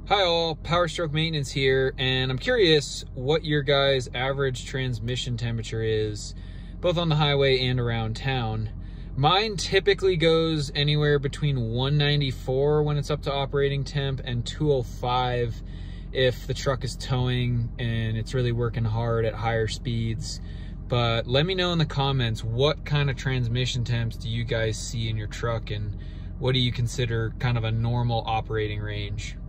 Hi all, Power Stroke Maintenance here, and I'm curious what your guys' average transmission temperature is, both on the highway and around town. Mine typically goes anywhere between 194 when it's up to operating temp and 205 if the truck is towing and it's really working hard at higher speeds. But let me know in the comments, what kind of transmission temps do you guys see in your truck, and what do you consider kind of a normal operating range?